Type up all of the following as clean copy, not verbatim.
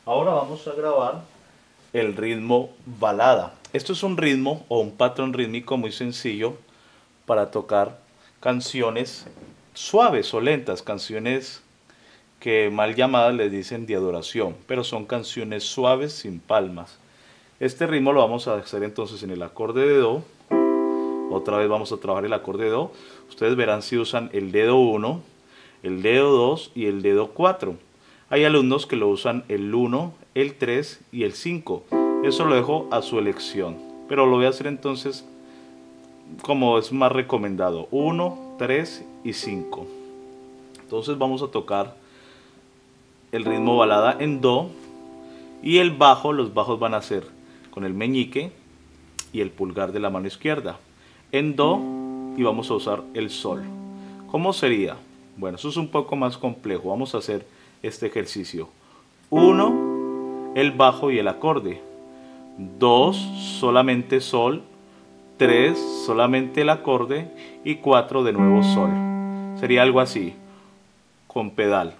Ahora vamos a grabar el ritmo balada. Esto es un ritmo o un patrón rítmico muy sencillo para tocar canciones suaves o lentas, canciones que mal llamadas les dicen de adoración, pero son canciones suaves sin palmas. Este ritmo lo vamos a hacer entonces en el acorde de Do. Otra vez vamos a trabajar el acorde de Do. Ustedes verán si usan el dedo 1, el dedo 2 y el dedo 4. Hay alumnos que lo usan el 1, el 3 y el 5. Eso lo dejo a su elección. Pero lo voy a hacer entonces como es más recomendado. 1, 3 y 5. Entonces vamos a tocar el ritmo balada en Do. Y el bajo, los bajos van a ser con el meñique y el pulgar de la mano izquierda. En Do y vamos a usar el Sol. ¿Cómo sería? Bueno, eso es un poco más complejo. Vamos a hacer este ejercicio. 1, el bajo y el acorde. 2, solamente Sol. 3, solamente el acorde. Y 4, de nuevo Sol. Sería algo así, con pedal.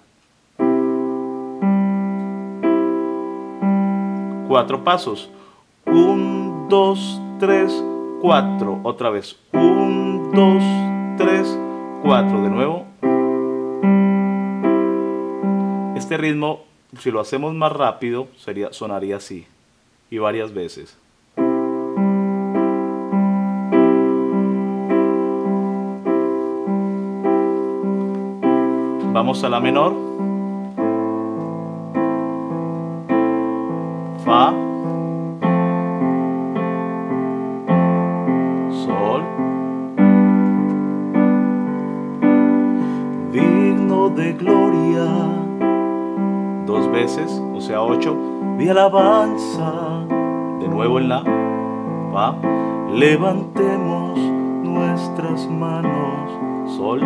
4 pasos. 1, 2, 3, 4. Otra vez. 1, 2, 3, 4. De nuevo. Este ritmo, si lo hacemos más rápido, sonaría así. Y varias veces. Vamos a la menor. Fa. Sol. Digno de gloria. 2 veces, o sea 8. De alabanza. De nuevo en la. Fa. Levantemos nuestras manos. Sol.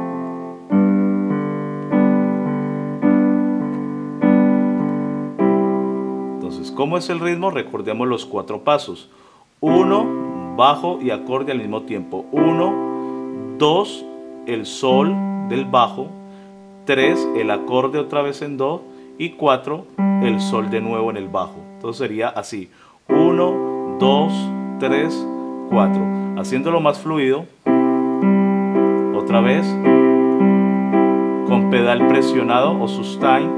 Entonces, ¿cómo es el ritmo? Recordemos los 4 pasos. 1, bajo y acorde al mismo tiempo. 1, 2, el Sol del bajo. 3, el acorde otra vez en Do. Y 4, el Sol de nuevo en el bajo. Entonces sería así. 1, 2, 3, 4. Haciéndolo más fluido. Otra vez. Con pedal presionado o sustain.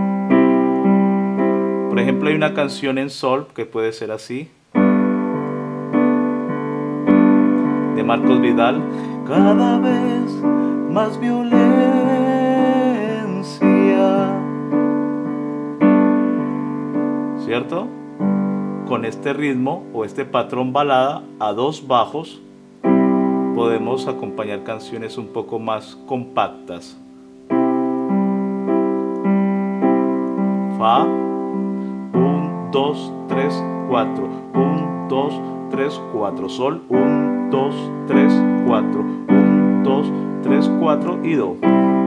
Por ejemplo, hay una canción en Sol que puede ser así. De Marcos Vidal. Cada vez más violencia. ¿Cierto? Con este ritmo o este patrón balada a 2 bajos podemos acompañar canciones un poco más compactas. Fa. 1, 2, 3, 4. 1, 2, 3, 4. Sol. 1, 2, 3, 4. 1, 2, 3, 4 y Do.